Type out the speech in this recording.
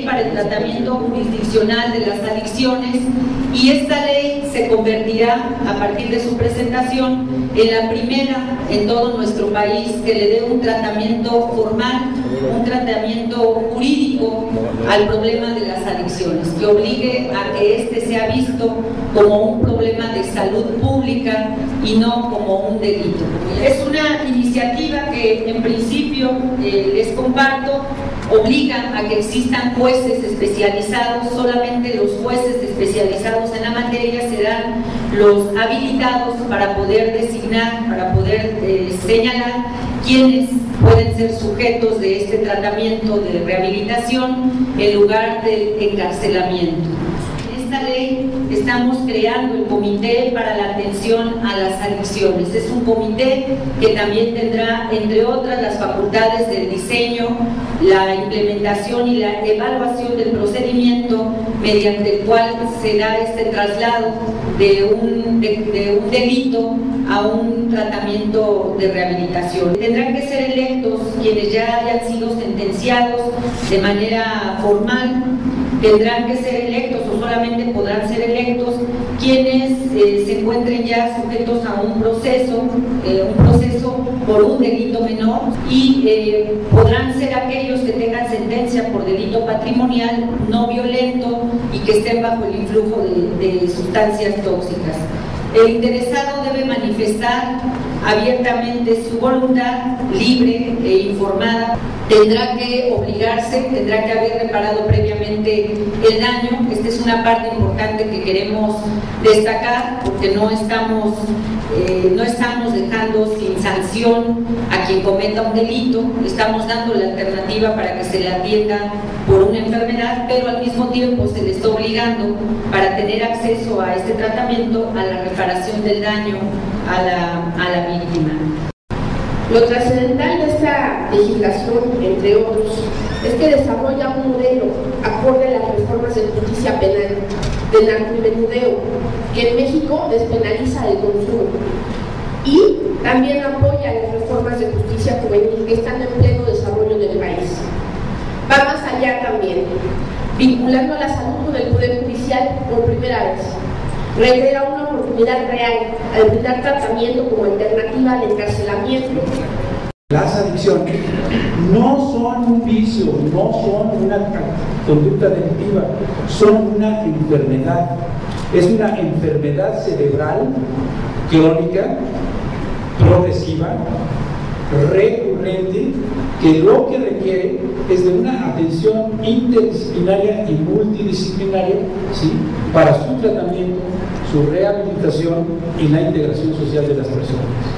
para el tratamiento jurisdiccional de las adicciones, y esta ley se convertirá, a partir de su presentación, en la primera en todo nuestro país que le dé un tratamiento formal, un tratamiento jurídico al problema de las adicciones, que obligue a que este sea visto como un problema de salud pública y no como un delito. Es una iniciativa que en principio les comparto, obliga a que existan jueces especializados. Solamente los jueces especializados en la materia serán los habilitados para poder designar, para poder señalar quiénes pueden ser sujetos de este tratamiento de rehabilitación en lugar del encarcelamiento. En esta ley estamos creando el Comité para la Atención a las Adicciones. Es un comité que también tendrá, entre otras, las facultades del diseño, la implementación y la evaluación del procedimiento mediante el cual se da este traslado de un delito a un tratamiento de rehabilitación. Tendrán que ser electos quienes ya hayan sido sentenciados de manera formal, tendrán que ser electos o solamente podrán ser electos quienes se encuentren ya sujetos a un proceso por un delito menor, y podrán ser aquellos que tengan sentencia por delito patrimonial no violento y que estén bajo el influjo de sustancias tóxicas. El interesado debe manifestar abiertamente su voluntad libre e informada. Tendrá que obligarse, tendrá que haber reparado previamente el daño. Esta es una parte importante que queremos destacar, porque no estamos dejando sin sanción a quien cometa un delito. Estamos dando la alternativa para que se le atienda por una enfermedad, pero al mismo tiempo se le está obligando, para tener acceso a este tratamiento, a la reparación del daño a la víctima. Lo trascendental de esta legislación, entre otros, es que desarrolla un modelo acorde a las reformas de justicia penal del narcomenudeo, que en México despenaliza el consumo, y también apoya las reformas de justicia juvenil que están en pleno desarrollo del país. Va más allá también, vinculando a la salud con el Poder Judicial por primera vez. Reitera una oportunidad real al brindar tratamiento como alternativa al encarcelamiento. Las adicciones no son un vicio, no son una conducta delictiva, son una enfermedad. Es una enfermedad cerebral crónica, progresiva, recurrente, que lo que requiere es de una atención interdisciplinaria y multidisciplinaria, ¿sí?, para su tratamiento, su rehabilitación y la integración social de las personas.